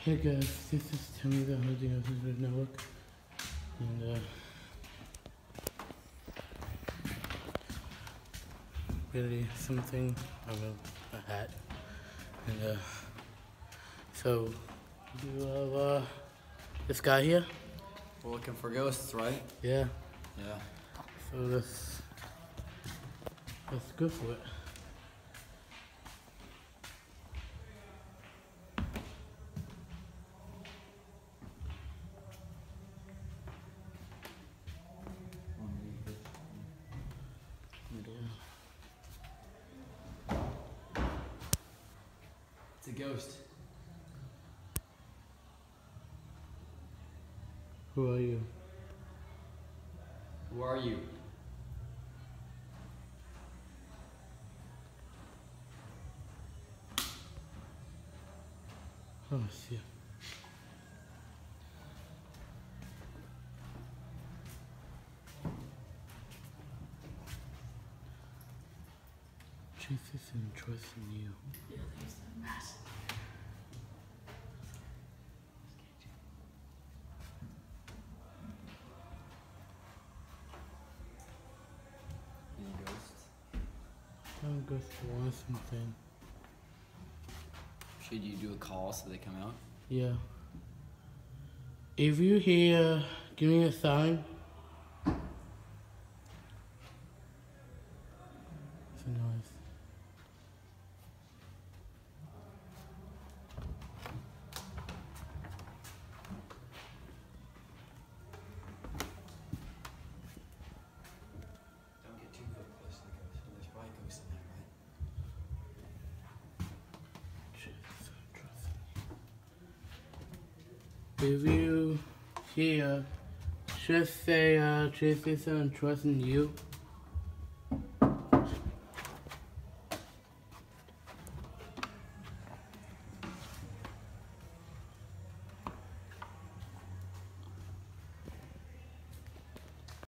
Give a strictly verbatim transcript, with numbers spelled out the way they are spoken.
Hey guys, this is Timmy, the hosting of this network, and uh, really something about a hat, and uh, so you have uh, this guy here. We're looking for ghosts, right? Yeah. Yeah. So let's let's go for it. It's a ghost. Who are you? Who are you? Oh shit. Jesus and trust in you. Yeah, there's that massive. Any ghosts? I'm going to want something. Should you do a call so they come out? Yeah. If you hear, give me a sign. It's a noise. Don't get too close to the ghost. There's probably ghosts in there, right? If you hear, just say, uh, Jesus and trust in you.